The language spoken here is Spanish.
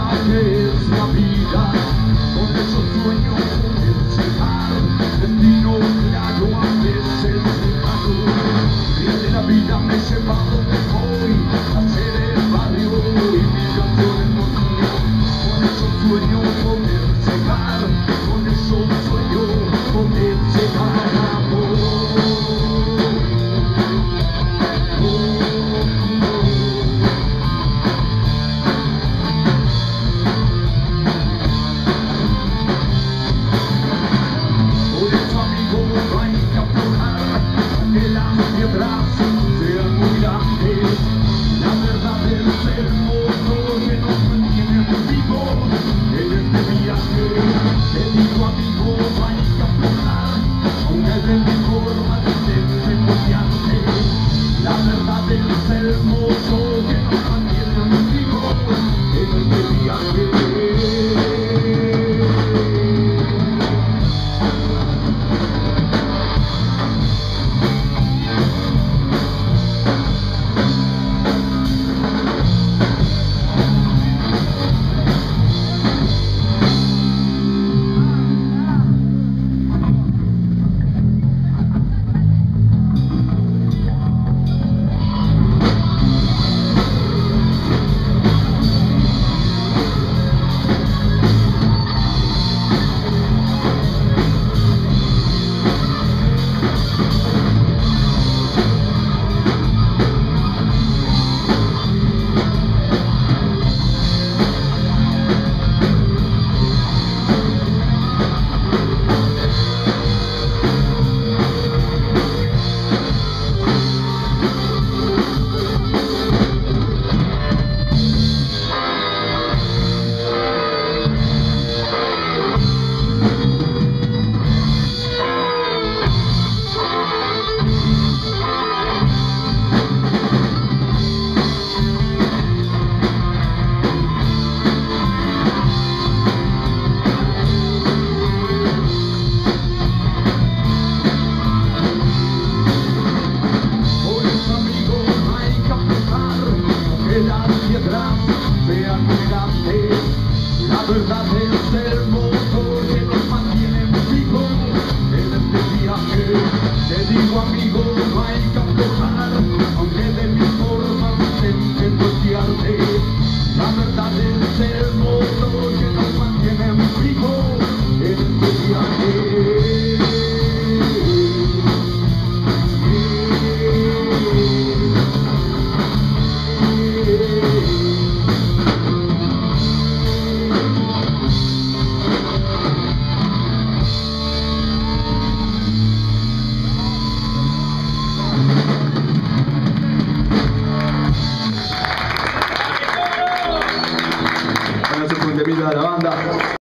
viaje es la vida, con esos sueños poder llegar, destino claro a veces lejano. Día de la vida me lleva donde voy, a hacer el barrio y mi canción no mío. Con esos sueños poder llegar, con esos sueños poder llegar a vos. Que las piedras sean muy grandes, la verdad es el motor que nos mantiene vivos en este viaje. Te digo amigo, no hay que aflojar, aunque de mi forma de negociarte. La verdad es el motor que nos mantiene vivos en este viaje. Las piedras sean muy grandes, la verdad es el motor que nos mantiene vivos en este viaje. Te digo amigo, no hay que aflojar, aunque de mi forma intenten golpearte. La verdad es el motor que nos mantiene vivos en este viaje. Bueno, ese fue un temita de la banda.